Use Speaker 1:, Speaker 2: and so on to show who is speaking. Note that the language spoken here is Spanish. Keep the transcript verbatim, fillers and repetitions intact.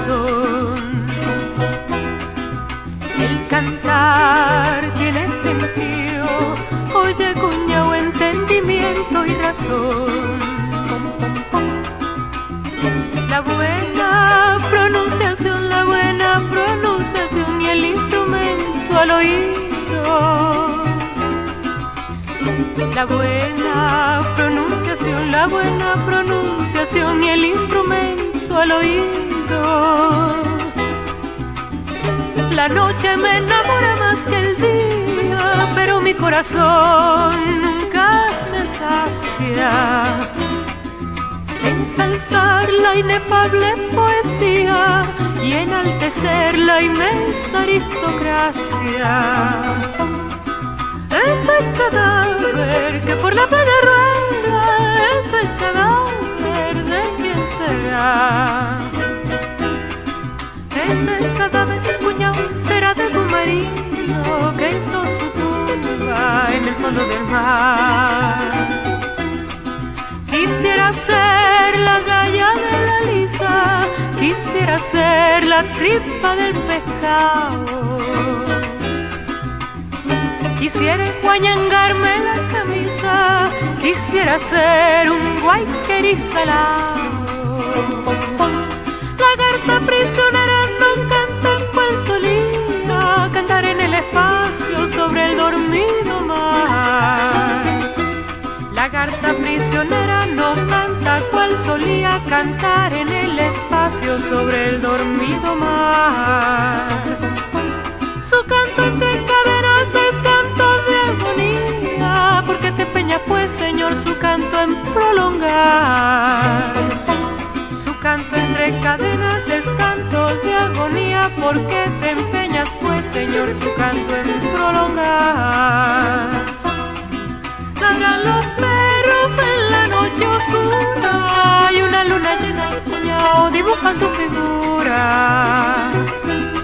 Speaker 1: corazón. El cantar tiene sentido, oye cuñao, entendimiento y razón. La buena pronunciación, la buena pronunciación y el instrumento al oído. La buena pronunciación, la buena pronunciación y el instrumento al oído. La noche me enamora más que el día, pero mi corazón nunca se sacia. Ensalzar la inefable poesía y enaltecer la inmensa aristocracia. Ese cadáver que por la playa rueda, ese cadáver de quién será. Ese cadáver, cuñao, será de tu marido que hizo su tumba en el fondo del mar. Quisiera ser la galla de la lisa, quisiera ser la tripa del pescado. Quisiera enguañangarme la camisa, quisiera ser un guayquerí salado. La garza prisionera no canta cual solía cantar en el espacio sobre el dormido mar. La garza prisionera no canta cual solía cantar en el espacio sobre el dormido mar. Su canto entre cadenas es canto de armonía, porque te empeñas pues, Señor, su canto en prolongar. Su canto entre cadenas es canto de agonía, porque te empeñas pues, Señor, su canto en prolongar. Ladran los perros en la noche oscura y una luna llena, cuñao, dibuja su figura.